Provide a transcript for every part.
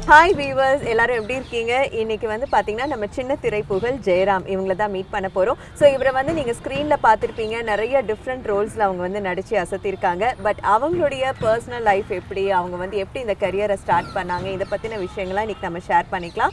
Hi viewers, எல்லாரும் எப்படி இருக்கீங்க? இன்னைக்கு வந்து பார்த்தீங்கன்னா நம்ம சின்ன திரை புகழ் ஜெயராம் இவங்கள தான் மீட் பண்ண போகிறோம். ஸோ இவரை வந்து நீங்கள் ஸ்க்ரீனில் பார்த்துருப்பீங்க, நிறைய டிஃப்ரெண்ட் ரோல்ஸில் அவங்க வந்து நடித்து அசத்திருக்காங்க. பட் அவங்களுடைய பர்சனல் லைஃப் எப்படி, அவங்க வந்து எப்படி இந்த கரியரை ஸ்டார்ட் பண்ணாங்க, இதை பற்றின விஷயங்கள்லாம் இன்றைக்கி நம்ம ஷேர் பண்ணிக்கலாம்.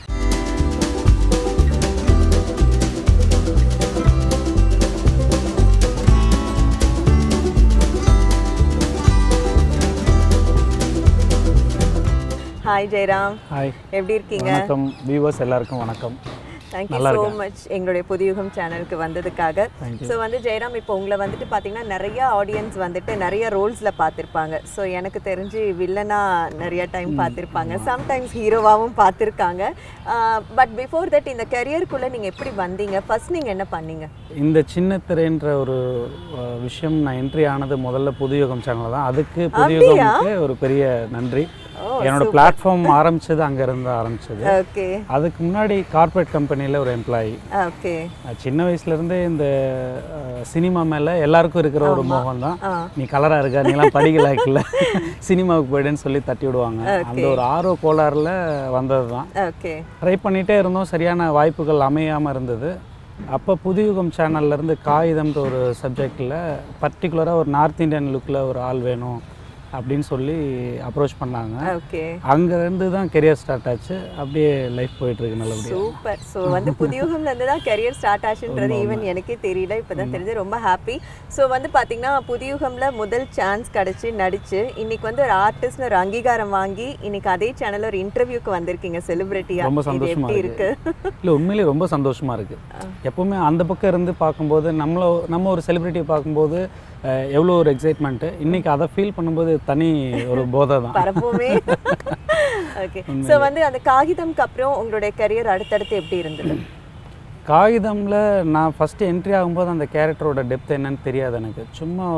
ஹாய் ஜெயராம். ஹாய், எப்படி இருக்கீங்க? வணக்கம் வியூவர்ஸ், எல்லாருக்கும் வணக்கம். தேங்க்யூ ஸோ மச் எங்களுடைய புதுயுகம் சேனலுக்கு வந்ததுக்காக. ஸோ வந்து ஜெயராம், இப்போ உங்களை வந்துட்டு பார்த்தீங்கன்னா நிறைய ஆடியன்ஸ் வந்துட்டு நிறைய ரோல்ஸில் பார்த்துருப்பாங்க. ஸோ எனக்கு தெரிஞ்சு வில்லனாக நிறைய டைம் பார்த்துருப்பாங்க, சம்டைம்ஸ் ஹீரோவாகவும் பார்த்துருக்காங்க. பட் பிஃபோர் தட் இந்த கரியருக்குள்ளே நீங்கள் எப்படி வந்தீங்க? ஃபர்ஸ்ட் நீங்கள் என்ன பண்ணீங்க? இந்த சின்ன திரைன்ற ஒரு விஷயம் நான் என்ட்ரி ஆனது முதல்ல புதுயுகம் சேனல் தான். அதுக்கு புதுயுகம்க்கு ஒரு பெரிய நன்றி. என்னோட பிளாட்ஃபார்ம் ஆரம்பிச்சது அங்கேருந்து ஆரம்பிச்சது. ஓகே. அதுக்கு முன்னாடி கார்ப்பரேட் கம்பெனியில் ஒரு எம்ப்ளாயி. ஓகே. சின்ன வயசுலேருந்தே இந்த சினிமா மேலே எல்லாருக்கும் இருக்கிற ஒரு மோகம் தான். நீ கலராக இருக்கா, நீலாம் படிக்கலாக்கில்ல, சினிமாவுக்கு போய்டுன்னு சொல்லி தட்டி விடுவாங்க. அந்த ஒரு ஆர்வ கோளாறில் வந்தது தான். ஓகே. ட்ரை பண்ணிகிட்டே இருந்தோம், சரியான வாய்ப்புகள் அமையாமல் இருந்தது. அப்போ புதுயுகம் சேனல்லேருந்து காகிதம்ன்ற ஒரு சப்ஜெக்டில் பர்டிகுலராக ஒரு நார்த் இந்தியன் லுக்கில் ஒரு ஆள் வேணும் அப்படின்னு சொல்லி அப்ரோச் பண்ணாங்க. ஓகே. அங்கேருந்து தான் கெரியர் ஸ்டார்ட் ஆச்சு. அப்படியே லைஃப் போயிட்டுருக்கு நல்லபடியாக. சூப்பர். ஸோ வந்து புதுயுகம்லேருந்து தான் கெரியர் ஸ்டார்ட் ஆச்சுன்றது ஈவன் எனக்கே தெரியல, இப்போ தான் தெரிஞ்சு. ரொம்ப ஹாப்பி. ஸோ வந்து பார்த்தீங்கன்னா புதுயுகமில் முதல் சான்ஸ் கிடச்சி நடித்து இன்னைக்கு வந்து ஒரு ஆர்டிஸ்ட்னு ஒரு அங்கீகாரம் வாங்கி இன்னைக்கு அதே சேனலில் ஒரு இன்டர்வியூக்கு வந்திருக்கீங்க செலிபிரிட்டியாக. ரொம்ப சந்தோஷமாக இருக்கு. இல்லை, உண்மையிலேயே ரொம்ப சந்தோஷமாக இருக்குது. எப்போவுமே அந்த பக்கம் இருந்து பார்க்கும்போது நம்ம ஒரு செலிபிரிட்டியை பார்க்கும்போது எவ்வளோ ஒரு எக்ஸைட்மெண்ட்டு, இன்றைக்கி அதை ஃபீல் பண்ணும்போது தனி ஒரு போதை தான் பரப்புமே. ஓகே. ஸோ வந்து அந்த காகிதம்க்கு அப்புறம் உங்களுடைய கரியர் அடுத்தடுத்து எப்படி இருந்தது? காகிதமில் நான் ஃபஸ்ட்டு என்ட்ரி ஆகும்போது அந்த கேரக்டரோட டெப்த் என்னன்னு தெரியாது எனக்கு. சும்மா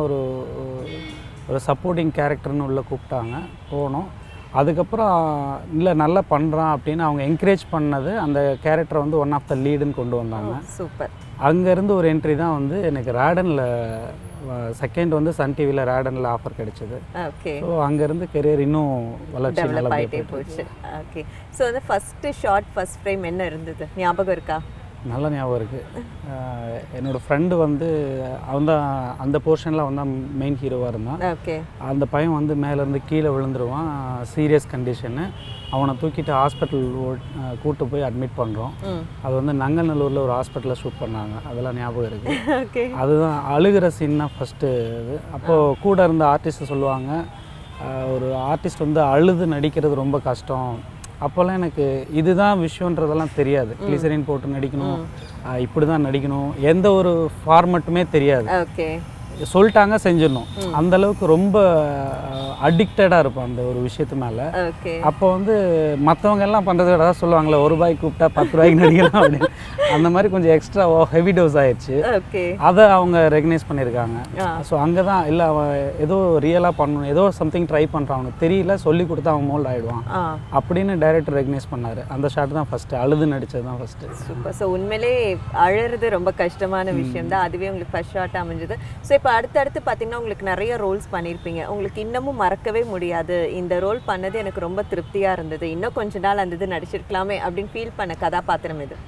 ஒரு சப்போர்ட்டிங் கேரக்டர்னு உள்ளே கூப்பிட்டாங்க, போனோம். அதுக்கப்புறம் இல்லை நல்லா பண்ணுறான் அப்படின்னு அவங்க என்கரேஜ் பண்ணது, அந்த கேரக்டரை வந்து ஒன் ஆஃப் த லீடுன்னு கொண்டு வந்தாங்க. சூப்பர். அங்கேருந்து ஒரு என்ட்ரி தான் வந்து எனக்கு ராடனில் செகண்ட் வந்து சன் டிவியில் ராடனில் ஆஃபர் கிடைச்சது. ஓகே. ஸோ அங்கேருந்து கெரியர் இன்னும் வளர்ச்சி டெவலப் ஆகிட்டே போச்சு. ஓகே. ஸோ வந்து ஃபஸ்ட்டு ஷார்ட் ஃபஸ்ட் ஃப்ரேம் என்ன இருந்தது, ஞாபகம் இருக்கா? நல்ல ஞாபகம் இருக்குது. என்னோடய ஃப்ரெண்டு வந்து அவன் தான் அந்த போர்ஷனில் அவன் தான் மெயின் ஹீரோவாக இருந்தான். ஓகே. அந்த பையன் வந்து மேலேருந்து கீழே விழுந்துருவான், சீரியஸ் கண்டிஷனு. அவனை தூக்கிட்டு ஹாஸ்பிட்டல் கூப்பிட்டு போய் அட்மிட் பண்ணுறோம். அது வந்து நங்கநல்லூரில் ஒரு ஹாஸ்பிட்டலில் ஷூட் பண்ணாங்க, அதெல்லாம் ஞாபகம் இருக்குது. ஓகே. அதுதான் அழுகிற சீன் தான் ஃபஸ்ட்டு இது. அப்போது கூட இருந்த ஆர்டிஸ்ட்டு சொல்லுவாங்க, ஒரு ஆர்டிஸ்ட் வந்து அழுது நடிக்கிறது ரொம்ப கஷ்டம். அப்போல்லாம் எனக்கு இதுதான் விஷயன்றதெல்லாம் தெரியாது. கிளிசரின் போட்டு நடிக்கணும், இப்படி தான் நடிக்கணும், எந்த ஒரு ஃபார்மட்டுமே தெரியாது. ஓகே. சொல்லிட்டாங்க, செஞ்சிடணும். அந்த அளவுக்கு ரொம்ப அடிக்டடாக இருப்போம் அந்த ஒரு விஷயத்து மேலே. அப்போ வந்து மற்றவங்க எல்லாம் பண்ணுறத விட சொல்லுவாங்களே, ₹1 கூப்பிட்டா ₹10 நடிக்கலாம் அப்படின்னு. அந்த மாதிரி கொஞ்சம் எக்ஸ்ட்ரா ஹெவி டோஸ் ஆயிடுச்சு. அதை அவங்க ரெகனைஸ் பண்ணியிருக்காங்க. ஸோ அங்கே தான் இல்லை, அவன் ஏதோ ரியலாக பண்ணணும், ஏதோ சம்திங் ட்ரை பண்ணுறான், அவனுக்கு தெரியல, சொல்லி கொடுத்தா அவன் மோல்ட் ஆகிடுவான் அப்படின்னு டைரக்டர் ரெகனைஸ் பண்ணார். அந்த ஷாட் தான் ஃபஸ்ட்டு, அழுது நடித்தது தான் ஃபஸ்ட்டு. சூப்பர். ஸோ உண்மையிலே அழுறது ரொம்ப கஷ்டமான விஷயம் தான், அதுவே உங்களுக்கு ஃபஸ்ட் ஷாட் அமைஞ்சது. ஸோ இப்போ அடுத்தடுத்து பார்த்தீங்கன்னா உங்களுக்கு நிறைய ரோல்ஸ் பண்ணியிருப்பீங்க, உங்களுக்கு இன்னமும் மறக்கவே முடியாது, இந்த ரோல் பண்ணது எனக்கு ரொம்ப திருப்தியாக இருந்தது, இன்னும் கொஞ்ச நாள் அந்த இது நடிச்சிருக்கலாமே அப்படின்னு ஃபீல் பண்ண கதாபாத்திரம் இது?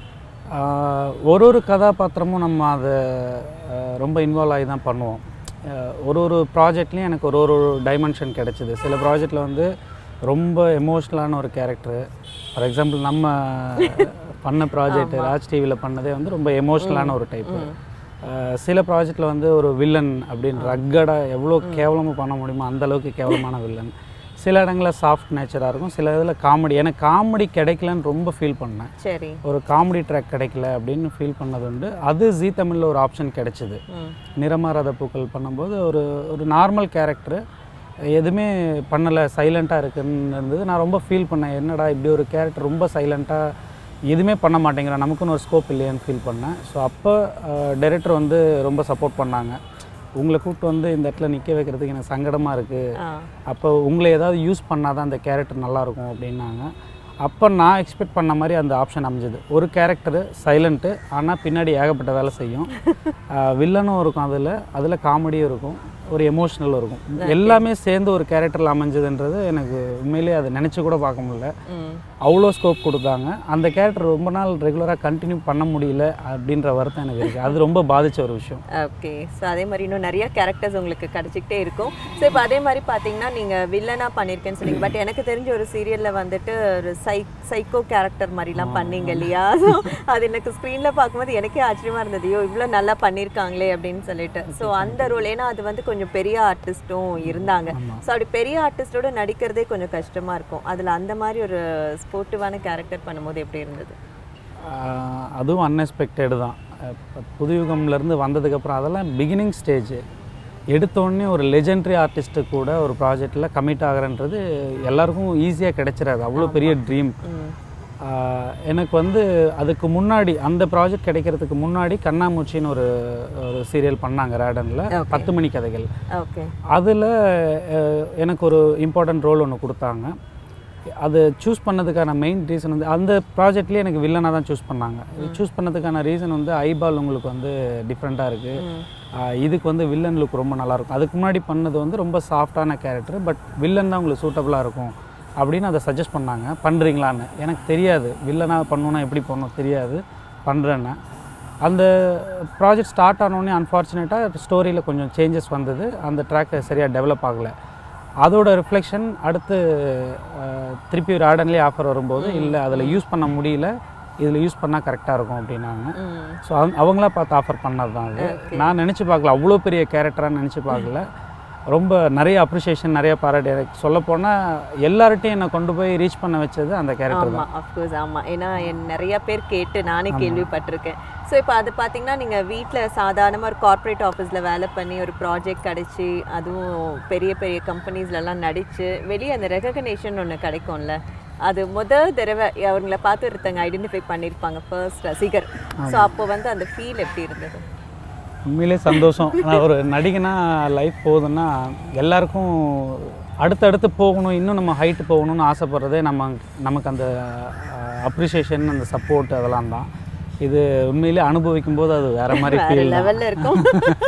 ஒரு கதாபாத்திரமும் நம்ம அதை ரொம்ப இன்வால்வ் ஆகி தான் பண்ணுவோம். ஒரு ப்ராஜெக்ட்லேயும் எனக்கு ஒரு டைமென்ஷன் கிடச்சிது. சில ப்ராஜெக்டில் வந்து ரொம்ப எமோஷ்னலான ஒரு கேரக்டரு. ஃபார் எக்ஸாம்பிள் நம்ம பண்ண ப்ராஜெக்ட் ராஜ் டிவியில் பண்ணதே வந்து ரொம்ப எமோஷ்னலான ஒரு டைப்பு. சில ப்ராஜெக்டில் வந்து ஒரு வில்லன் அப்படின்னு ரக்கடாக எவ்வளோ கேவலமாக பண்ண முடியுமோ அந்தளவுக்கு கேவலமான வில்லன். சில இடங்களில் சாஃப்ட் நேச்சராக இருக்கும், சில இதில் காமெடி. எனக்கு காமெடி கிடைக்கலன்னு ரொம்ப ஃபீல் பண்ணேன். சரி, ஒரு காமெடி ட்ராக் கிடைக்கல அப்படின்னு ஃபீல் பண்ணது உண்டு. அது ஜீ தமிழில் ஒரு ஆப்ஷன் கிடைச்சிது. நிறமாறாத பூக்கள் பண்ணும்போது ஒரு நார்மல் கேரக்டரு, எதுவுமே பண்ணலை, சைலண்ட்டாக இருக்குன்னு இருந்தது. நான் ரொம்ப ஃபீல் பண்ணேன், என்னடா இப்படி ஒரு கேரக்டர் ரொம்ப சைலண்ட்டாக எதுவுமே பண்ண மாட்டேங்கிறேன், நமக்குன்னு ஒரு ஸ்கோப் இல்லையான்னு ஃபீல் பண்ணேன். ஸோ அப்போ டைரக்டர் வந்து ரொம்ப சப்போர்ட் பண்ணாங்க. உங்களை கூப்பிட்டு வந்து இந்த இடத்துல நிற்க வைக்கிறதுக்கு எனக்கு சங்கடமாக இருக்குது, அப்போ உங்களை ஏதாவது யூஸ் பண்ணால் தான் அந்த கேரக்டர் நல்லாயிருக்கும் அப்படின்னாங்க. அப்போ நான் எக்ஸ்பெக்ட் பண்ண மாதிரி அந்த ஆப்ஷன் அமைஞ்சது. ஒரு கேரக்டரு சைலண்ட்டு, ஆனால் பின்னாடி ஏகப்பட்ட வேலை செய்யும். வில்லனும் இருக்கும், அதில் காமெடியும் இருக்கும். ஒரு எமோஷ்னல் இருக்கும். எல்லாமே சேர்ந்து ஒரு கேரக்டரில் அமைஞ்சதுன்றது எனக்கு உண்மையிலேயே அதை நினச்சி கூட பார்க்க முடியல. அவ்வளோ ஸ்கோப் கொடுத்தாங்க. அந்த கேரக்டர் ரொம்ப நாள் ரெகுலராக கண்டினியூ பண்ண முடியல அப்படின்ற வருத்தம் எனக்கு இருக்குது. அது ரொம்ப பாதித்த ஒரு விஷயம். ஓகே. ஸோ அதே மாதிரி இன்னும் நிறைய கேரக்டர்ஸ் உங்களுக்கு கிடச்சிக்கிட்டே இருக்கும். ஸோ இப்போ அதே மாதிரி பார்த்தீங்கன்னா நீங்கள் வில்லனாக பண்ணியிருக்கேன்னு சொன்னீங்க. பட் எனக்கு தெரிஞ்ச ஒரு சீரியலில் வந்துட்டு ஒரு சைக்கோ கேரக்டர் மாதிரிலாம் பண்ணீங்க இல்லையா? ஸோ அது எனக்கு ஸ்க்ரீனில் பார்க்கும்போது எனக்கே ஆச்சரியமாக இருந்தது, இவ்வளோ நல்லா பண்ணியிருக்காங்களே அப்படின்னு சொல்லிட்டு. ஸோ அந்த ரோல், ஏன்னா அது வந்து கொஞ்சம் பெரிய ஆர்டிஸ்ட்டும் இருந்தாங்க. ஸோ அப்படி பெரிய ஆர்டிஸ்டோட நடிக்கிறதே கொஞ்சம் கஷ்டமாக இருக்கும். அதில் அந்த மாதிரி ஒரு ஸ்போர்ட்டிவான கேரக்டர் பண்ணும்போது எப்படி இருந்தது? அதுவும் அன்எக்ஸ்பெக்டடு தான். புதுயுகம்லேருந்து வந்ததுக்கப்புறம் அதெல்லாம் பிகினிங் ஸ்டேஜ். எடுத்தோடனே ஒரு லெஜெண்டரி ஆர்டிஸ்ட்டு கூட ஒரு ப்ராஜெக்டில் கமிட் ஆகிறன்றது எல்லாருக்கும் ஈஸியாக கிடைச்சிடாது. அவ்வளோ பெரிய ட்ரீம். எனக்கு வந்து அதுக்கு முன்னாடி அந்த ப்ராஜெக்ட் கிடைக்கிறதுக்கு முன்னாடி கண்ணாமூச்சின்னு ஒரு சீரியல் பண்ணாங்க ராடனில், 10 மணி கதைகள். அதில் எனக்கு ஒரு இம்பார்ட்டன்ட் ரோல் ஒன்று கொடுத்தாங்க. அது சூஸ் பண்ணதுக்கான மெயின் ரீசன் வந்து அந்த ப்ராஜெக்ட்லேயே எனக்கு வில்லனாக தான் சூஸ் பண்ணாங்க. சூஸ் பண்ணதுக்கான ரீசன் வந்து ஐபால் உங்களுக்கு வந்து டிஃப்ரெண்ட்டாக இருக்குது, இதுக்கு வந்து வில்லன் லுக் ரொம்ப நல்லாயிருக்கும். அதுக்கு முன்னாடி பண்ணது வந்து ரொம்ப சாஃப்டான கேரக்டர், பட் வில்லன் தான் உங்களுக்கு சூட்டபுளாக இருக்கும் அப்படின்னு அதை சஜஸ்ட் பண்ணாங்க. பண்ணுறீங்களான்னு எனக்கு தெரியாது, வில்லனாக பண்ணணுன்னா எப்படி பண்ணணும் தெரியாது, பண்ணுறேன்னு. அந்த ப்ராஜெக்ட் ஸ்டார்ட் ஆனோடனே அன்ஃபார்ச்சுனேட்டாக ஸ்டோரியில் கொஞ்சம் சேஞ்சஸ் வந்தது. அந்த ட்ராக்கை சரியாக டெவலப் ஆகலை. அதோட ரிஃப்ளெக்ஷன் அடுத்து திருப்பி ராடன்லேயே ஆஃபர் வரும்போது இல்லை அதில் யூஸ் பண்ண முடியல, இதில் யூஸ் பண்ணால் கரெக்டாக இருக்கும் அப்படின்னாங்க. ஸோ அவங்களா பார்த்து ஆஃபர் பண்ணது தான் அது. நான் நினச்சி பார்க்கல, அவ்வளோ பெரிய கேரக்டராக நினச்சி பார்க்கல. ரொம்ப நிறைய அப்ரிஷியேஷன், நிறைய பாராட்டு. எனக்கு சொல்லப்போனால் எல்லார்ட்டையும் என்னை கொண்டு போய் ரீச் பண்ண வச்சது அந்த கேரக்டர் தான். அஃப்கோர்ஸ். ஆமாம், ஏன்னா நிறைய பேர் கேட்டு நானே கேள்விப்பட்டிருக்கேன். ஸோ இப்போ அது பார்த்தீங்கன்னா நீங்கள் வீட்டில் சாதாரணமாக ஒரு கார்ப்பரேட் ஆஃபீஸில் வேலை பண்ணி ஒரு ப்ராஜெக்ட் கிடச்சி, அதுவும் பெரிய பெரிய கம்பெனிஸ்லலாம் நடித்து வெளியே அந்த ரெகக்னேஷன் ஒன்று கிடைக்கும்ல, அது முதல் தடவை அவங்கள பார்த்து ஒருத்தங்க ஐடென்டிஃபை பண்ணியிருப்பாங்க, ஃபர்ஸ்ட் ரசிகர். ஸோ அப்போ வந்து அந்த ஃபீல் எப்படி இருந்தது? உண்மையிலே சந்தோஷம். நான் ஒரு நடிகனா லைஃப் போகுதுன்னா எல்லாருக்கும் அடுத்தடுத்து போகணும், இன்னும் நம்ம ஹைட்டு போகணும்னு ஆசைப்படுறதே நமக்கு அந்த அப்ரிஷியேஷன், அந்த சப்போர்ட் அதெல்லாம் தான். இது உண்மையிலே அனுபவிக்கும் போது அது வேற மாதிரி ஃபீல் லெவல்ல இருக்கும்.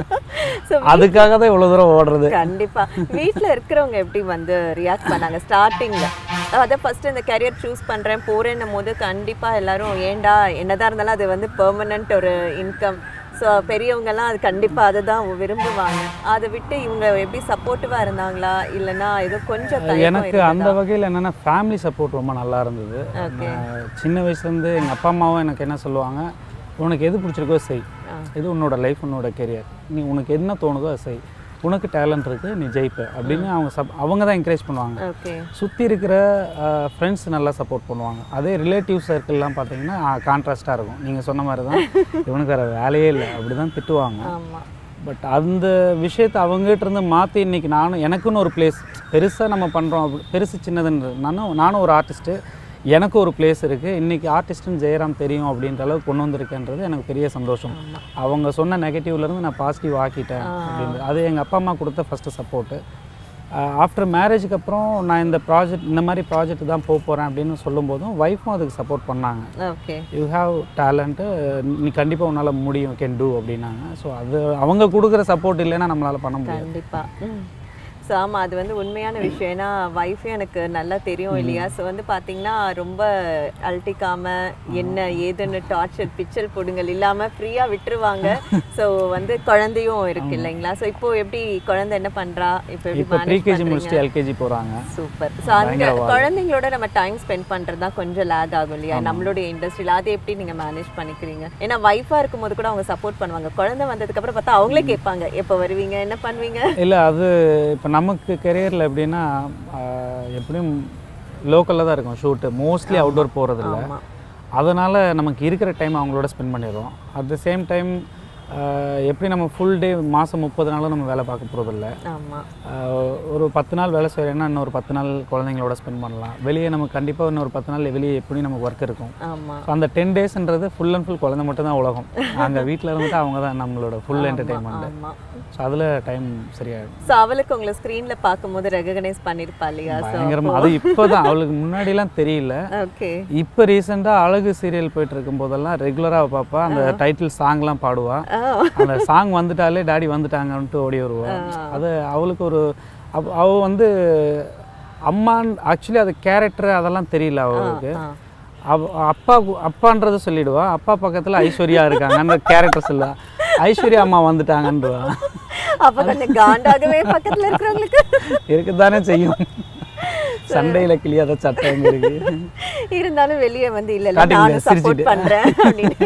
அதுக்காக தான் இவ்வளோ தூரம் ஓடுறது. கண்டிப்பாக. வீட்டில் இருக்கிறவங்க எப்படி வந்து ரியாக்ட் பண்ணாங்க ஸ்டார்டிங்கில்? அதை ஃபஸ்ட்டு இந்த கரியர் சூஸ் பண்ணுறேன் போகிறேன்னும் போது கண்டிப்பாக எல்லோரும் ஏண்டா என்னதான் இருந்தாலும் அது வந்து பெர்மனண்ட் ஒரு இன்கம். ஸோ பெரியவங்கெல்லாம் அது கண்டிப்பாக அதை தான் விரும்புவாங்க. அதை விட்டு இவங்க எப்படி சப்போர்ட்டிவாக இருந்தாங்களா, இல்லைன்னா ஏதோ கொஞ்சம்? எனக்கு அந்த வகையில் என்னென்னா ஃபேமிலி சப்போர்ட் ரொம்ப நல்லா இருந்தது. சின்ன வயசுலேருந்து எங்கள் அப்பா அம்மாவும் எனக்கு என்ன சொல்லுவாங்க, உனக்கு எது பிடிச்சிருக்கோ செய், இது உன்னோட லைஃப், உன்னோட கெரியர், நீ உனக்கு என்ன தோணுதோ அதை செய், உனக்கு டேலண்ட் இருக்குது, நீ ஜெயிப்ப அப்படின்னு அவங்க தான் என்கரேஜ் பண்ணுவாங்க. சுற்றி இருக்கிற ஃப்ரெண்ட்ஸ் நல்லா சப்போர்ட் பண்ணுவாங்க. அதே ரிலேட்டிவ் சர்க்கிள்லாம் பார்த்தீங்கன்னா கான்ட்ராஸ்ட்டாக இருக்கும். நீங்கள் சொன்ன மாதிரி தான், இவனுக்கு வேறு வேலையே இல்லை அப்படி தான் திட்டுவாங்க. பட் அந்த விஷயத்தை அவங்ககிட்ட இருந்து மாற்றி இன்றைக்கி எனக்குன்னு ஒரு பிளேஸ், பெருசாக நம்ம பண்ணுறோம், பெருசு சின்னதுன்னு நானும் ஒரு ஆர்டிஸ்ட்டு, எனக்கு ஒரு பிளேஸ் இருக்குது, இன்றைக்கி ஆர்டிஸ்ட்டுன்னு ஜெயராம் தெரியும் அப்படின்ற அளவுக்கு கொண்டு வந்திருக்கேன்றது எனக்கு பெரிய சந்தோஷம். அவங்க சொன்ன நெகட்டிவ்லேருந்து நான் பாசிட்டிவ் ஆக்கிட்டேன் அப்படின்றது அது எங்கள் அப்பா அம்மா கொடுத்த ஃபஸ்ட்டு சப்போர்ட்டு. ஆஃப்டர் மேரேஜுக்கு அப்புறம் நான் இந்த மாதிரி ப்ராஜெக்ட் தான் போகிறேன் அப்படின்னு சொல்லும்போதும் ஒய்ஃபும் அதுக்கு சப்போர்ட் பண்ணாங்க. யூ ஹாவ் டேலண்ட்டு, நீ கண்டிப்பாக உன்னால் முடியும், கேன் டூ அப்படின்னாங்க. ஸோ அது அவங்க கொடுக்குற சப்போர்ட் இல்லைன்னா நம்மளால் பண்ண முடியும். கண்டிப்பாக. ஸோ ஆமாம், அது வந்து உண்மையான விஷயம். ஏன்னா ஒய்ஃபே எனக்கு நல்லா தெரியும் இல்லையா? ஸோ வந்து பார்த்தீங்கன்னா ரொம்ப அழட்டிக்காமல் என்ன ஏதுன்னு டார்ச்சர் பிச்சல் போடுங்கள் இல்லாமல் ஃப்ரீயாக விட்டுருவாங்க. ஸோ வந்து குழந்தையும் இருக்கு இல்லைங்களா? ஸோ இப்போ எப்படி குழந்தை என்ன பண்ணுறா, இப்போ எப்படி ப்ரீகேஜி முடிச்சுட்டு எல்கேஜி போகிறாங்க. சூப்பர். ஸோ அந்த குழந்தைங்களோட நம்ம டைம் ஸ்பெண்ட் பண்ணுறது தான் கொஞ்சம் லேக் ஆகும் இல்லையா நம்மளுடைய இண்டஸ்ட்ரியில்? அதை எப்படி நீங்கள் மேனேஜ் பண்ணிக்கிறீங்க? ஏன்னா ஒய்ஃபாக இருக்கும்போது கூட அவங்க சப்போர்ட் பண்ணுவாங்க, குழந்தை வந்ததுக்கப்புறம் பார்த்தா அவங்களே கேட்பாங்க எப்போ வருவீங்க, என்ன பண்ணுவீங்க? இல்லை, அது இப்போ நமக்கு கெரியரில் எப்படின்னா எப்படியும் லோக்கலில் தான் இருக்கும் ஷூட்டு, மோஸ்ட்லி அவுட்டோர் போகிறதில்ல. அதனால் நமக்கு இருக்கிற டைம் அவங்களோட ஸ்பெண்ட் பண்ணிடுறோம். அட் த சேம் டைம் எப்படி நம்ம ஃபுல் டே மாதம் 30 நாளும் நம்ம வேலை பார்க்க போகிறதில்ல. ஒரு 10 நாள் வேலை செய்கிறேன்னா இன்னொரு 10 நாள் குழந்தைங்களோட ஸ்பெண்ட் பண்ணலாம். வெளியே நமக்கு கண்டிப்பாக இன்னொரு 10 நாள் வெளியே எப்படி நமக்கு ஒர்க் இருக்கும். ஸோ அந்த 10 டேஸ்ன்றது ஃபுல் அண்ட் ஃபுல் குழந்தை மட்டும் தான் உலகம். அங்கே வீட்டில் இருந்துட்டு அவங்க தான் நம்மளோட ஃபுல் என்டர்டெயின்மெண்ட். ஸோ அதில் டைம் சரியாயிடும். ஸோ அவளுக்கு உங்களை ஸ்க்ரீனில் பார்க்கும்போது ரெகக்னைஸ் பண்ணியிருப்பா இல்லையா? பயங்கரமாக. அது இப்போ தான், அவளுக்கு முன்னாடிலாம் தெரியல. இப்போ ரீசெண்டாக அழகு சீரியல் போயிட்டு இருக்கும் போதெல்லாம் ரெகுலராக பார்ப்பா, அந்த டைட்டில் சாங்லாம் பாடுவா. அந்த சாங் வந்துட்டாலே டாடி வந்துட்டாங்கன்ட்டு ஓடி வருவாள். அது அவளுக்கு ஒரு அவள் வந்து அம்மான் ஆக்சுவலி அது கேரக்டர் அதெல்லாம் தெரியல அவளுக்கு. அப்பான்றது சொல்லிடுவா. அப்பா பக்கத்தில் ஐஸ்வர்யா இருக்காங்க அந்த கேரக்டர் சொல்லுவா. ஐஸ்வர்யா அம்மா வந்துட்டாங்கன்றவா. அப்போ கொஞ்சம் காண்டாகவே பக்கத்தில் இருக்கிறவங்களுக்கு இருக்குதானே செய்யும். சண்டையில கிளியாத சட்டம் இருக்கு. இருந்தாலும் வெளியே வந்து இல்லை நானும் சப்போர்ட் பண்ணுறேன் அப்படின்னு.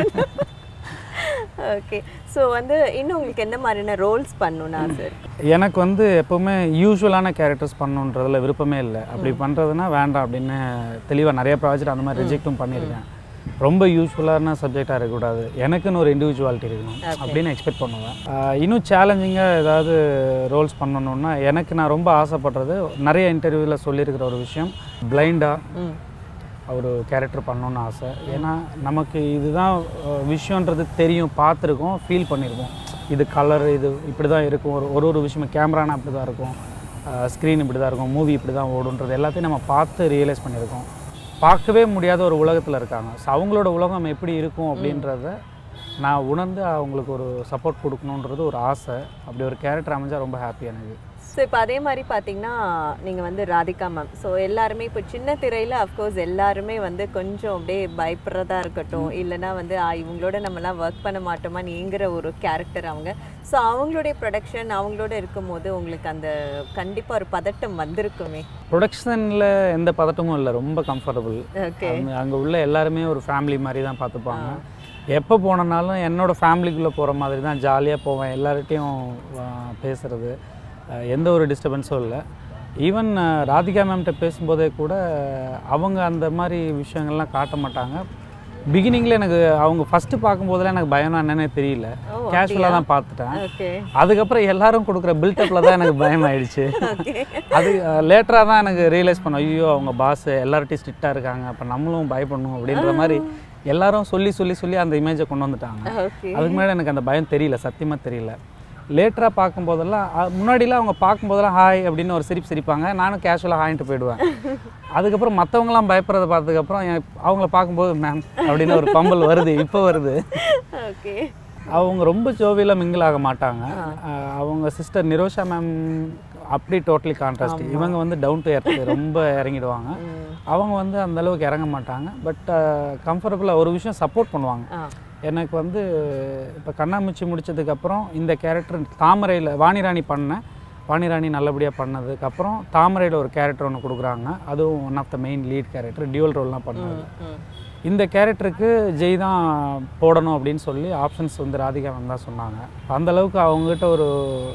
ஓகே. ஸோ வந்து இன்னும் உங்களுக்கு என்ன மாதிரியான ரோல்ஸ் பண்ணணும்னா சார்? எனக்கு வந்து எப்போவுமே யூஸ்வலான கேரக்டர்ஸ் பண்ணணுன்றதுல விருப்பமே இல்லை. அப்படி பண்ணுறதுனா வேண்டாம் அப்படின்னு தெளிவாக நிறைய ப்ராஜெக்ட் அந்த மாதிரி ரிஜெக்டும் பண்ணியிருக்கேன். ரொம்ப யூஸ்ஃபுல்லான சப்ஜெக்டாக இருக்கக்கூடாது, எனக்குன்னு ஒரு இண்டிவிஜுவாலிட்டி இருக்கணும் அப்படின்னு எக்ஸ்பெக்ட் பண்ணுவேன். இன்னும் சேலஞ்சிங்காக ஏதாவது ரோல்ஸ் பண்ணணுன்னா எனக்கு நான் ரொம்ப ஆசைப்படுறது, நிறைய இன்டர்வியூவில் சொல்லியிருக்கிற ஒரு விஷயம், பிளைண்டாக ஒரு கேரக்டர் பண்ணணுன்னு ஆசை. ஏன்னா நமக்கு இதுதான் விஷயன்றது தெரியும், பார்த்துருக்கோம், ஃபீல் பண்ணியிருக்கோம். இது கலர் இது இப்படி தான் இருக்கும், ஒரு விஷயமும் கேமரானா அப்படி தான் இருக்கும், ஸ்க்ரீன் இப்படி தான் இருக்கும், மூவி இப்படி தான் ஓடுன்றது எல்லாத்தையும் நம்ம பார்த்து ரியலைஸ் பண்ணியிருக்கோம். பார்க்கவே முடியாத ஒரு உலகத்தில் இருக்காங்க. ஸோ அவங்களோட உலகம் எப்படி இருக்கும் அப்படின்றத நான் உணர்ந்து அவங்களுக்கு ஒரு சப்போர்ட் கொடுக்கணுன்றது ஒரு ஆசை. அப்படி ஒரு கேரக்டர் அமைஞ்சால் ரொம்ப ஹாப்பி எனக்கு. ஸோ இப்போ அதே மாதிரி பார்த்தீங்கன்னா நீங்கள் வந்து ராதிகா மேம், ஸோ எல்லாருமே இப்போ சின்ன திரையில் அஃப்கோர்ஸ் எல்லாருமே வந்து கொஞ்சம் அப்படியே பயப்படுறதா இருக்கட்டும், இல்லைனா வந்து இவங்களோட நம்மலாம் ஒர்க் பண்ண மாட்டோமாங்கிற ஒரு கேரக்டர் அவங்க. ஸோ அவங்களுடைய ப்ரொடக்ஷன் அவங்களோட இருக்கும்போது உங்களுக்கு அந்த கண்டிப்பாக ஒரு பதட்டம் வந்திருக்குமே? ப்ரொடக்ஷனில் எந்த பதட்டமும் இல்லை, ரொம்ப கம்ஃபர்டபுள். ஓகே. அங்கே உள்ள எல்லாருமே ஒரு ஃபேமிலி மாதிரி தான் பார்த்துப்பாங்க. எப்போ போனனாலும் என்னோடய ஃபேமிலிக்குள்ளே போகிற மாதிரி தான் ஜாலியாக போவேன். எல்லார்கிட்டையும் பேசுகிறது, எந்த ஒரு டிஸ்டர்பன்ஸும் இல்லை. ஈவன் ராதிகா மேம்கிட்ட பேசும்போதே கூட அவங்க அந்த மாதிரி விஷயங்கள்லாம் காட்ட மாட்டாங்க. பிகினிங்கில் எனக்கு அவங்க ஃபஸ்ட்டு பார்க்கும்போதெல்லாம் எனக்கு பயம்னா என்னன்னே தெரியல, கேஷுவலாக தான் பார்த்துட்டேன். அதுக்கப்புறம் எல்லாரும் கொடுக்குற பில்டப்பில் தான் எனக்கு பயம் ஆயிடுச்சு. அது லேட்டராக தான் எனக்கு ரியலைஸ் பண்ணோம், ஐயோ அவங்க பாஸ் எல்லார்ட்டையும் ஸ்ட்ரிக்டாக இருக்காங்க, அப்போ நம்மளும் பயப்படணும் அப்படின்ற மாதிரி எல்லாரும் சொல்லி சொல்லி சொல்லி அந்த இமேஜை கொண்டு வந்துட்டாங்க. அதுக்கு முன்னாடி எனக்கு அந்த பயம் தெரியல, சத்தியமாக தெரியல. லேட்டராக பார்க்கும்போதெல்லாம், முன்னாடிலாம் அவங்க பார்க்கும்போதெல்லாம் ஹாய் அப்படின்னு ஒரு சிரிப்பாங்க, நானும் கேஷுவலாக ஹாயின்ட்டு போயிடுவேன். அதுக்கப்புறம் மற்றவங்களாம் பயப்படுறத பார்த்ததுக்கப்புறம் அவங்கள பார்க்கும்போது மேம் அப்படின்னு ஒரு பம்பல் வருது, இப்போ வருது. ஓகே. அவங்க ரொம்ப ஜோவியலாக மிங்கிள் ஆக மாட்டாங்க. அவங்க சிஸ்டர் நிரோஷா மேம் அப்படி டோட்டலி கான்ட்ராஸ்ட். இவங்க வந்து டவுன் டு எர்த், ரொம்ப இறங்கிடுவாங்க. அவங்க வந்து அந்தளவுக்கு இறங்க மாட்டாங்க. பட் கம்ஃபர்டபுளாக ஒரு விஷயம் சப்போர்ட் பண்ணுவாங்க. எனக்கு வந்து இப்போ கண்ணாமூச்சி முடித்ததுக்கப்புறம் இந்த கேரக்டர் தாமரையில் வாணிராணி பண்ணேன். வாணிராணி நல்லபடியாக பண்ணதுக்கப்புறம் தாமரையில் ஒரு கேரக்டர் ஒன்று கொடுக்குறாங்க, அதுவும் one of the main lead character, dual ரோல்லாம் பண்ணது. இந்த கேரக்டருக்கு ஜெய் தான் போடணும் அப்படின்னு சொல்லி ஆப்ஷன்ஸ் வந்து ராதிகா மேம் தான் சொன்னாங்க. அந்தளவுக்கு அவங்ககிட்ட ஒரு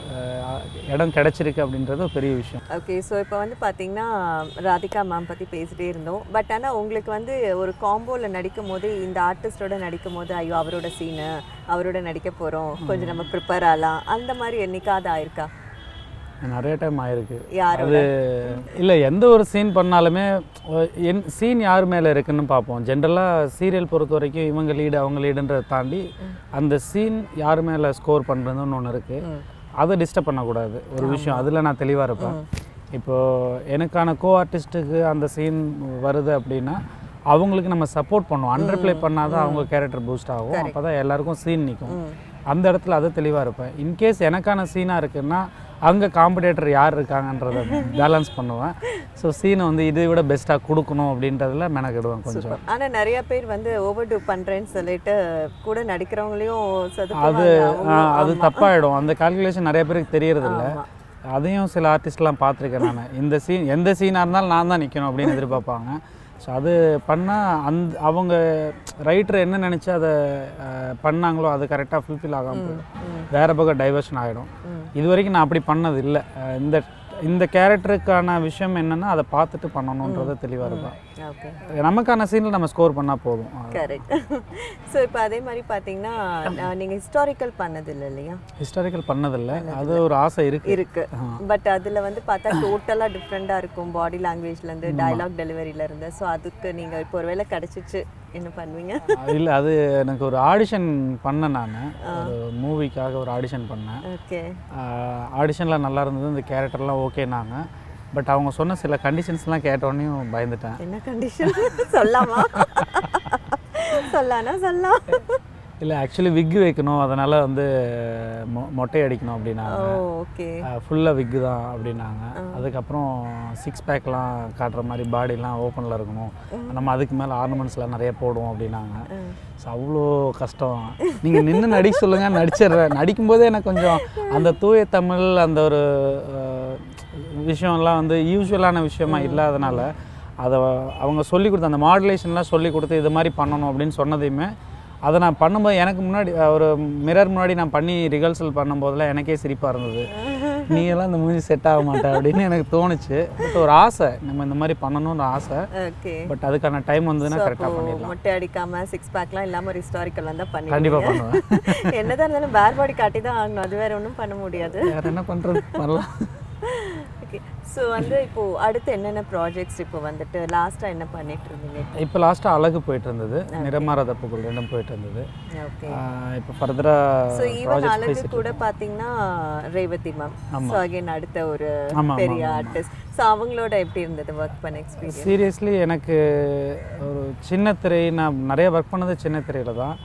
இடம் கிடச்சிருக்கு அப்படின்றது ஒரு பெரிய விஷயம். ஓகே. ஸோ இப்போ வந்து பார்த்தீங்கன்னா ராதிகா மேம் பற்றி பேசிகிட்டே இருந்தோம். பட் ஆனால் உங்களுக்கு வந்து ஒரு காம்போவில் நடிக்கும் போது, இந்த ஆர்டிஸ்டோட நடிக்கும் போது, ஐயோ அவரோட சீனு அவரோட நடிக்க போகிறோம், கொஞ்சம் நம்ம ப்ரிப்பேர் ஆகலாம், அந்த மாதிரி என்னைக்காவது ஆயிருக்கா? நிறைய டைம் ஆயிருக்கு. அது இல்லை, எந்த ஒரு சீன் பண்ணாலுமே சீன் யார் மேலே இருக்குன்னு பார்ப்போம். ஜென்ரலாக சீரியல் பொறுத்த வரைக்கும் இவங்க லீடு அவங்க லீடுன்றதை தாண்டி அந்த சீன் யார் மேலே ஸ்கோர் பண்ணுறதுன்னு ஒன்று இருக்குது, அதை டிஸ்டர்ப் பண்ணக்கூடாது ஒரு விஷயம். அதில் நான் தெளிவாக இருப்பேன். இப்போது எனக்கான கோ ஆர்டிஸ்ட்டுக்கு அந்த சீன் வருது அப்படின்னா அவங்களுக்கு நம்ம சப்போர்ட் பண்ணுவோம். அண்டர் ப்ளே பண்ணால் தான் அவங்க கேரக்டர் பூஸ்ட் ஆகும், அப்போ தான் எல்லாருக்கும் சீன் நிற்கும். அந்த இடத்துல அதை தெளிவாக இருப்பேன். இன்கேஸ் எனக்கான சீனாக இருக்குன்னா அங்கே காம்படேட்டர் யார் இருக்காங்கன்றதை பேலன்ஸ் பண்ணுவேன். ஸோ சீனை வந்து இதை விட பெஸ்ட்டாக கொடுக்கணும் அப்படின்றதுல மெனக்கிடுவேன் கொஞ்சம். ஆனால் நிறைய பேர் வந்து ஓவர் டூ பண்ணுறேன்னு சொல்லிட்டு கூட நடிக்கிறவங்களையும் அது தப்பாயிடும். அந்த கால்குலேஷன் நிறைய பேருக்கு தெரியறதில்ல. அதையும் சில ஆர்டிஸ்ட்லாம் பார்த்துருக்கேன் நான். இந்த சீன் எந்த சீனாக இருந்தாலும் நான் தான் நிற்கணும் அப்படின்னு எதிர்பார்ப்பாங்க. ஸோ அது பண்ணால் அவங்க ரைட்டர் என்ன நினச்சி அதை பண்ணாங்களோ அது கரெக்டாக ஃபுல்ஃபில் ஆகாமல் போயிடும், வேறு பக்கம் டைவர்ஷன் ஆகிடும். இது வரைக்கும் நான் அப்படி பண்ணது இல்லை. இந்த கேரக்டருக்கான விஷயம் என்னென்னா அதை பார்த்துட்டு பண்ணணுன்றதை தெளிவாக இருக்கும். நமக்கான சீனில் நம்ம ஸ்கோர் பண்ணால் போதும். கரெக்ட். ஸோ இப்போ அதே மாதிரி பார்த்தீங்கன்னா நீங்கள் ஹிஸ்டாரிக்கல் பண்ணதில்லை இல்லையா? ஹிஸ்டாரிக்கல் பண்ணதில்லை, அது ஒரு ஆசை இருக்கு. பட் அதில் வந்து பார்த்தா டோட்டலாக டிஃப்ரெண்ட்டாக இருக்கும், பாடி லாங்குவேஜ்லேருந்து டைலாக் டெலிவரியிலேருந்து. ஸோ அதுக்கு நீங்கள் இப்போ ஒரு வேளை கிடச்சிச்சு என்ன பண்ணுவீங்க? இல்லை, அது எனக்கு ஒரு ஆடிஷன் பண்ணேன். நான் ஒரு மூவிக்காக ஒரு ஆடிஷன் பண்ணேன். ஓகே. ஆடிஷனில் நல்லா இருந்தது, இந்த கேரக்டர்லாம் ஓகேனாங்க. பட் அவங்க சொன்ன சில கண்டிஷன்ஸ்லாம் கேட்டோன்னையும் பயந்துட்டேன். என்ன கண்டிஷன் சொல்லாமா? சொல்லலாம். இல்லை ஆக்சுவலி விக்கு வைக்கணும், அதனால் வந்து மொட்டை அடிக்கணும் அப்படின்னாங்க. ஓகே, ஃபுல்லாக விக்கு தான் அப்படின்னாங்க. அதுக்கப்புறம் 6 பேக்லாம் காட்டுற மாதிரி பாடிலாம் ஓப்பனில் இருக்கணும், நம்ம அதுக்கு மேலே ஆர்னமெண்ட்ஸ்லாம் நிறைய போடுவோம் அப்படின்னாங்க. ஸோ அவ்வளோ கஷ்டம். நீங்கள் நின்று நடிக்க சொல்லுங்கள், நடிச்சிடுறேன். நடிக்கும்போதே எனக்கு கொஞ்சம் அந்த தூய தமிழ் அந்த ஒரு விஷயம்லாம் வந்து யூஸ்வலான விஷயமா இல்லாதனால அதை அவங்க சொல்லி கொடுத்த அந்த மாடுலேஷன்லாம் சொல்லி கொடுத்து இது மாதிரி பண்ணணும் அப்படின்னு சொன்னதையுமே அதை நான் பண்ணும்போது எனக்கு முன்னாடி ஒரு மிரர் முன்னாடி நான் பண்ணி ரிஹர்சல் பண்ணும்போதெல்லாம் எனக்கே சிரிப்பாக இருந்தது. நீ எல்லாம் இந்த மூஞ்சி செட் ஆக மாட்டேன் அப்படின்னு எனக்கு தோணுச்சு. பட் ஒரு ஆசை, நம்ம இந்த மாதிரி பண்ணணும்னு ஆசை. பட் அதுக்கான டைம் வந்ததுன்னா கரெக்டாக பண்ணிடலாம். மொட்டை அடிக்காம 6 பேக்லாம் இல்லாமல் ஒரு ஹிஸ்டாரிக்கல் வந்தால் பண்ணி கண்டிப்பாக பண்ணுவேன். என்னதான் இருந்தாலும் பேர் பாடி காட்டி தான் ஆகணும், அது வேற ஒன்றும் பண்ண முடியாது. வேறு என்ன பண்ணுறது, பண்ணலாம். ஓகே, ஸோ வந்து இப்போது அடுத்து என்னென்ன ப்ராஜெக்ட்ஸ் இப்போ வந்துட்டு லாஸ்ட்டாக என்ன பண்ணிட்டு இருந்தீங்க? இப்போ லாஸ்ட்டாக அழகு போயிட்டு இருந்தது, நிறமாறாத பூக்கள் 2 போயிட்டு இருந்தது. ஓகே, இப்போ ஃபர்தராக ஸோ ஈவன் அழகு கூட பார்த்தீங்கன்னா ரேவதி மேம், ஸோ அகைன் அடுத்த ஒரு பெரிய ஆர்டிஸ்ட். ஸோ அவங்களோட எப்படி இருந்தது ஒர்க் பண்ண எக்ஸ்பீரியன்ஸ்? சீரியஸ்லி எனக்கு ஒரு சின்ன திரை, நான் நிறைய ஒர்க் பண்ணது சின்ன திரையில் தான்.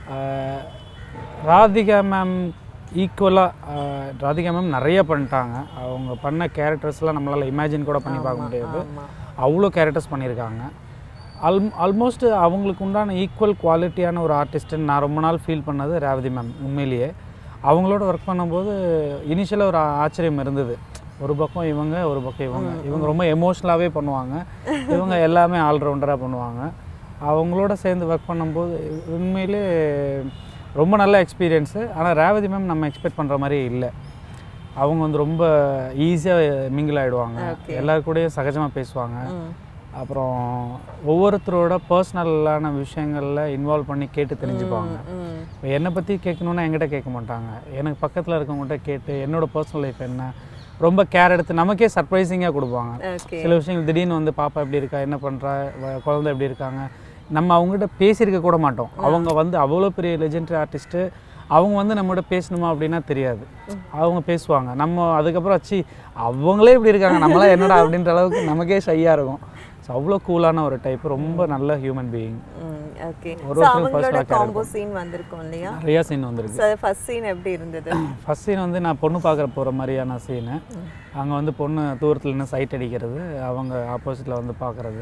ராதிகா மேம் ஈக்குவலாக ராதிகா மேம் நிறைய பண்ணிட்டாங்க. அவங்க பண்ண கேரக்டர்ஸ்லாம் நம்மளால் இமேஜின் கூட பண்ணி பார்க்க முடியாது, அவ்வளோ கேரக்டர்ஸ் பண்ணியிருக்காங்க. ஆல்மோஸ்ட் அவங்களுக்கு உண்டான ஈக்குவல் குவாலிட்டியான ஒரு ஆர்டிஸ்ட்டுன்னு நான் ரொம்ப நாள் ஃபீல் பண்ணது ரேவதி மேம். உண்மையிலேயே அவங்களோட ஒர்க் பண்ணும்போது இனிஷியலாக ஒரு ஆச்சரியம் இருந்தது. ஒரு பக்கம் இவங்க, ஒரு பக்கம் இவங்க ரொம்ப எமோஷ்னலாகவே பண்ணுவாங்க, இவங்க எல்லாமே ஆல்ரவுண்டராக பண்ணுவாங்க. அவங்களோட சேர்ந்து ஒர்க் பண்ணும்போது உண்மையிலே ரொம்ப நல்ல எக்ஸ்பீரியன்ஸு. ஆனால் ரேவதி மேம் நம்ம எக்ஸ்பெக்ட் பண்ணுற மாதிரி இல்லை. அவங்க வந்து ரொம்ப ஈஸியாக மிங்கிள் ஆகிடுவாங்க, எல்லாரு கூடயும் சகஜமாக பேசுவாங்க. அப்புறம் ஒவ்வொருத்தரோட பர்சனலான விஷயங்களில் இன்வால்வ் பண்ணி கேட்டு தெரிஞ்சுப்பாங்க. இப்போ என்னை பற்றி கேட்கணுன்னா என்கிட்ட கேட்க மாட்டாங்க, எனக்கு பக்கத்தில் இருக்கவங்ககிட்ட கேட்டு என்னோடய பர்சனல் லைஃப் என்ன ரொம்ப கேர் எடுத்து நமக்கே சர்ப்ரைசிங்காக கொடுப்பாங்க. சில விஷயங்கள் திடீர்னு வந்து பாப்பா எப்படி இருக்கா, என்ன பண்ணுறா, குழந்தை எப்படி இருக்காங்க, நம்ம அவங்ககிட்ட பேசியிருக்க கூட மாட்டோம். அவங்க வந்து அவ்வளோ பெரிய லெஜெண்டரி ஆர்டிஸ்ட்டு, அவங்க வந்து நம்மகிட்ட பேசணுமா அப்படின்னா தெரியாது, அவங்க பேசுவாங்க. நம்ம அதுக்கப்புறம் வச்சு அவங்களே இப்படி இருக்காங்க, நம்மளாம் என்னடா அப்படின்ற அளவுக்கு நமக்கே ஷையாக இருக்கும். ஸோ அவ்வளோ கூலான ஒரு டைப், ரொம்ப நல்ல ஹியூமன் பீயிங். ஓகே, ஸோ அவங்களோட காம்போ சீன் வந்திருக்கும் இல்லையா? நிறையா சீன் வந்திருக்கு. சார் ஃபர்ஸ்ட் சீன் எப்படி இருந்தது? ஃபர்ஸ்ட் சீன் வந்து நான் பொண்ணு பார்க்குற போகிற மாதிரியான சீனு. அங்கே வந்து பொண்ணு தூரத்தில் நின்று சைட் அடிக்கிறது, அவங்க ஆப்போசிட்டில் வந்து பார்க்குறது.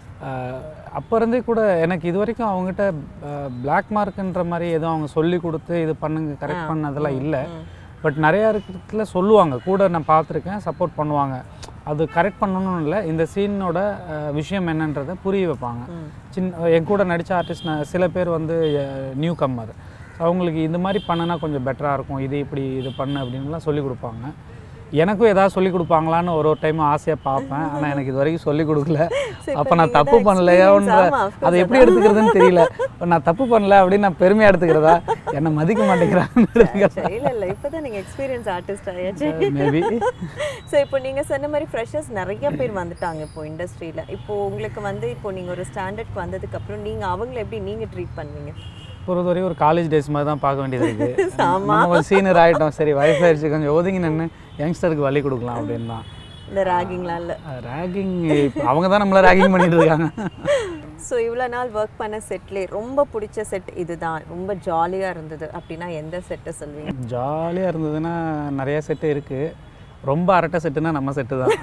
அப்போ இருந்தே கூட எனக்கு இது வரைக்கும் அவங்ககிட்ட பிளாக் மார்க்குன்ற மாதிரி எதுவும் அவங்க சொல்லி கொடுத்து இது பண்ணுங்க கரெக்ட் பண்ணதெல்லாம் இல்லை. பட் நிறையா இடத்துல சொல்லுவாங்க கூட, நான் பார்த்துருக்கேன், சப்போர்ட் பண்ணுவாங்க. அது கரெக்ட் பண்ணணும்னு இல்லை, இந்த சீனோட விஷயம் என்னன்றதை புரிய வைப்பாங்க. என் கூட நடித்த ஆர்டிஸ்ட் சில பேர் வந்து நியூ கம்மர், அவங்களுக்கு இந்த மாதிரி பண்ணுனா கொஞ்சம் பெட்டராக இருக்கும், இது இப்படி இது பண்ணு அப்படின்லாம் சொல்லிக் கொடுப்பாங்க. எனக்கும் ஏதாவது சொல்லிக் கொடுப்பாங்களான்னு ஒரு டைம் ஆசையாக பார்ப்பேன், ஆனால் எனக்கு இது வரைக்கும் சொல்லிக் கொடுக்கல. அப்போ நான் தப்பு பண்ணலையோன்ற அதை எப்படி எடுத்துக்கிறதுன்னு தெரியல. இப்போ நான் தப்பு பண்ணல அப்படின்னு நான் பெருமையாக எடுத்துக்கிறதா, என்னை மதிக்க மாட்டேங்கிறான்னு. இல்லை, இப்போ தான் நீங்கள் எக்ஸ்பீரியன்ஸ் ஆர்டிஸ்ட் ஆயாச்சு மேபி. ஸோ இப்போ நீங்கள் சொன்ன மாதிரி ஃப்ரெஷர்ஸ் நிறைய பேர் வந்துட்டாங்க இப்போ இண்டஸ்ட்ரியில். இப்போது உங்களுக்கு வந்து இப்போ நீங்கள் ஒரு ஸ்டாண்டர்ட்க்கு வந்ததுக்கப்புறம் நீங்கள் அவங்கள எப்படி நீங்கள் ட்ரீட் பண்ணுவீங்க? பொறுத்தவரையும் ஒரு காலேஜ் டேஸ் மாதிரி தான் பார்க்க வேண்டியது இருக்குது. நம்ம ஒரு சீனியர் ஆகிட்டோம், சரி வயசாகிடுச்சு, கொஞ்சம் ஒதுங்கி நின்று யங்ஸ்டருக்கு வழி கொடுக்கலாம் அப்படின்னு தான். இந்த ராகிங்லாம் இல்லை, ராகிங் அவங்க தான் நம்மளை ராகிங் பண்ணிட்டு இருக்காங்க. ஸோ இவ்வளோ நாள் ஒர்க் பண்ண செட்லேயே ரொம்ப பிடிச்ச செட் இதுதான், ரொம்ப ஜாலியாக இருந்தது அப்படின்னா எந்த செட்டை சொல்வீங்க? ஜாலியாக இருந்ததுன்னா நிறையா செட்டு இருக்குது. ரொம்ப அரட்டை செட்டுனா நம்ம செட்டு தான்.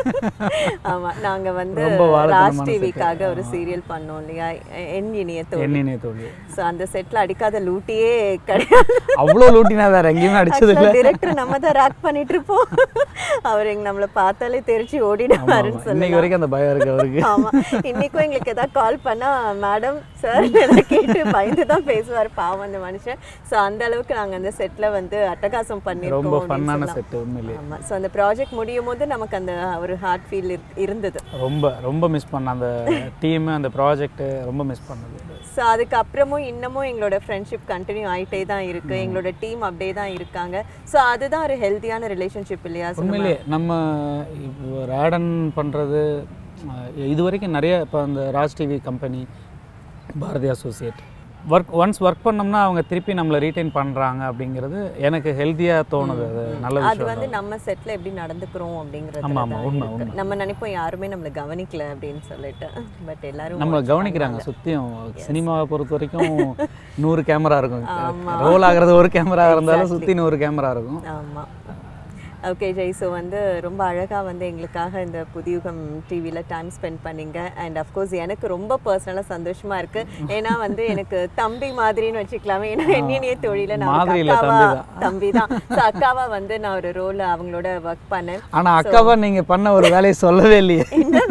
ஆமாம், நாங்கள் வந்து ராஜ் டிவிக்காக ஒரு சீரியல் பண்ணோம் இல்லையா, என் இனிய தோழி. ஸோ அந்த செட்டில் அடிக்காத லூட்டியே கிடையாது. அவ்வளோ லூட்டினா வேறு எங்கேயுமே அடிச்சது இல்லை. டிரெக்டர் நம்ம தான் ராக் பண்ணிட்டு இருப்போம், அவர் நம்மளை பார்த்தாலே தெரிச்சு ஓடிடுவாருன்னு சொல்லி இன்னைக்கு வரைக்கும் அந்த பயம் இருக்குது அவருக்கு. ஆமாம், இன்னைக்கும் எங்களுக்கு எதாவது கால் பண்ணால் மேடம் சார் எதாவது கேட்டு பயந்து தான் பேசுவார், பாவம் அந்த மனுஷன். ஸோ அந்த அளவுக்கு நாங்கள் அந்த செட்டில் வந்து அட்டகாசம் பண்ணியிருக்கோம். ரொம்ப ஃபன்னான செட்டு உண்மையிலேயே. ஆமாம், ஸோ அந்த ப்ராஜெக்ட் முடியும் போது நமக்கு அந்த ஒரு ஹார்ட் ஃபீல் இருந்தது. ரொம்ப மிஸ் பண்ண அந்த டீமு, அந்த ப்ராஜெக்ட் ரொம்ப மிஸ் பண்ணது. ஸோ அதுக்கப்புறமும் இன்னமும் எங்களோட ஃப்ரெண்ட்ஷிப் கண்டினியூ ஆகிட்டே தான் இருக்குது, எங்களோட டீம் அப்படியே தான் இருக்காங்க. ஸோ அதுதான் ஒரு ஹெல்த்தியான ரிலேஷன்ஷிப் இல்லையா? உண்மையிலே நம்ம இப்போ ராடன் பண்ணுறது இது வரைக்கும் நிறைய, இப்போ அந்த Raj TV company, Bharathi associate, once work பண்ணோம்னா அவங்க திருப்பி நம்மளை ரீட்டைன் பண்ணுறாங்க அப்படிங்கிறது எனக்கு ஹெல்த்தியாக தோணுது. அது நல்ல விஷயம். அது வந்து நம்ம செட்டில் எப்படி நடந்துக்கிறோம் அப்படிங்கிறது. ஆமாம் ஆமாம், உண்மை உண்மை. நம்ம நினைப்போம் யாருமே நம்மளை கவனிக்கல அப்படின்னு சொல்லிட்டு, பட் எல்லாரும் நம்மளை கவனிக்கிறாங்க சுற்றியும். சினிமாவை பொறுத்த வரைக்கும் 100 கேமரா இருக்கும். ரோல் ஆகிறது ஒரு கேமரா இருந்தாலும் சுற்றி 100 கேமரா இருக்கும். ஆமாம். ஓகே ஜெய், ஸோ வந்து ரொம்ப அழகாக வந்து எங்களுக்காக இந்த புதியுகம் டிவியில் டைம் ஸ்பெண்ட் பண்ணிங்க. அண்ட் அஃப்கோர்ஸ் எனக்கு ரொம்ப பர்சனலாக சந்தோஷமாக இருக்குது. ஏன்னா வந்து எனக்கு தம்பி மாதிரின்னு வச்சுக்கலாமே. ஏன்னா என்னையே தொழில நான் தம்பி தான். ஸோ அக்காவா வந்து நான் ஒரு ரோல் அவங்களோட ஒர்க் பண்ணேன். ஆனால் அக்காவா நீங்கள் பண்ண ஒரு வேலையை சொல்லவே இல்லையே.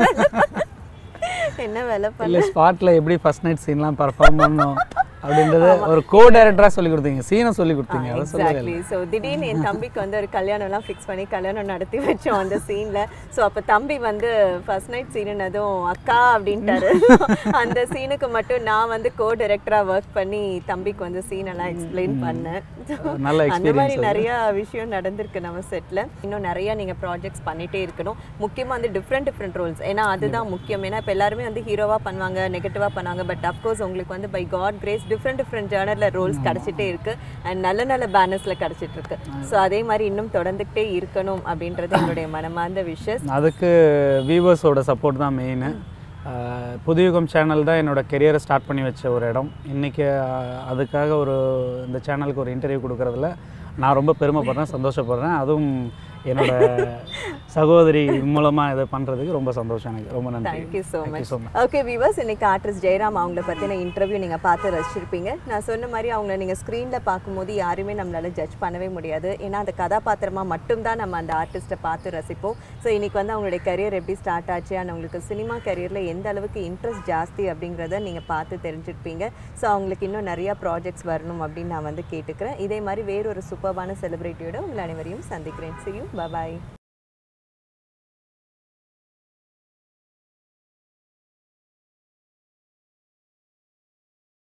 என்ன வேலை பண்ண? இல்லை, ஸ்பாட்டில் எப்படி ஃபர்ஸ்ட் நைட் சீன்லாம் பர்ஃபார்ம் பண்ணணும் அப்படின்றது ஒரு கோ டைரக்டராக சொல்லி கொடுத்தீங்க, சீனை சொல்லி கொடுத்தீங்க. அதை சொல்லவே. ஸோ திடீர்னு என் தம்பிக்கு வந்து ஒரு கல்யாணம்லாம் ஃபிக்ஸ் பண்ணி கல்யாணம் நடத்தி வச்சோம் அந்த சீனில். ஸோ அப்போ தம்பி வந்து ஃபர்ஸ்ட் நைட் சீனுனதும் அக்கா அப்படின்ட்டாரு. அந்த சீனுக்கு மட்டும் நான் வந்து கோ டைரக்டராக ஒர்க் பண்ணி தம்பிக்கு வந்து சீனெல்லாம் எக்ஸ்பிளைன் பண்ணேன். அந்த மாதிரி நிறையா விஷயம் நடந்திருக்கு நம்ம செட்டில். இன்னும் நிறையா நீங்கள் ப்ராஜெக்ட்ஸ் பண்ணிகிட்டே இருக்கணும். முக்கியமாக வந்து டிஃப்ரெண்ட் ரோல்ஸ். ஏன்னா அதுதான் முக்கியம். ஏன்னா இப்போ எல்லாருமே வந்து ஹீரோவாக பண்ணுவாங்க, நெகட்டிவாக பண்ணாங்க. பட் அஃப்கோர்ஸ் உங்களுக்கு வந்து பை காட் கிரேஸ் டிஃப்ரெண்ட் ஜேர்னலில் ரோல்ஸ் கிடச்சிட்டே இருக்கு. அண்ட் நல்ல பேனர்ஸில் கிடச்சிட்டு இருக்கு. ஸோ அதே மாதிரி இன்னும் தொடர்ந்துக்கிட்டே இருக்கணும் அப்படின்றது என்னுடைய மனமார்ந்த விஷஸ். அதுக்கு வியூவர்ஸோட சப்போர்ட் தான் மெயின். புதியுகம் சேனல் தான் என்னோட கெரியரை ஸ்டார்ட் பண்ணி வச்ச ஒரு இடம். இன்றைக்கி அதுக்காக இந்த சேனலுக்கு ஒரு இன்டர்வியூ கொடுக்குறதுல நான் ரொம்ப பெருமைப்படுறேன், சந்தோஷப்படுறேன். அதுவும் என்னோட சகோதரி மூலமாக இதை பண்ணுறதுக்கு ரொம்ப சந்தோஷம் எனக்கு. ரொம்ப நன்றி. Thank you so much. Okay viewers, இன்னைக்கு ஆர்டிஸ்ட் ஜெயராம் அவங்கள பற்றின இன்டர்வியூ நீங்கள் பார்த்து ரசிச்சிருப்பீங்க. நான் சொன்ன மாதிரி அவங்கள நீங்கள் ஸ்க்ரீனில் பார்க்கும்போது யாருமே நம்மளால் ஜட்ஜ் பண்ணவே முடியாது. ஏன்னா அந்த கதாபாத்திரமாக மட்டும்தான் நம்ம அந்த ஆர்டிஸ்ட்டை பார்த்து ரசிப்போம். ஸோ இன்றைக்கி வந்து அவங்களுடைய கரியர் எப்படி ஸ்டார்ட் ஆச்சு, அண்ட் அவங்களுக்கு சினிமா கரியரில் எந்த அளவுக்கு இன்ட்ரெஸ்ட் ஜாஸ்தி அப்படிங்கிறத நீங்கள் பார்த்து தெரிஞ்சுருப்பீங்க. ஸோ அவங்களுக்கு இன்னும் நிறையா ப்ராஜெக்ட்ஸ் வரணும் அப்படின்னு நான் வந்து கேட்டுக்கிறேன். இதே மாதிரி வேறொரு சூப்பர்பான செலிபிரிட்டியோட உங்கள் அனைவரையும் சந்திக்கிறேன். See you. Bye bye.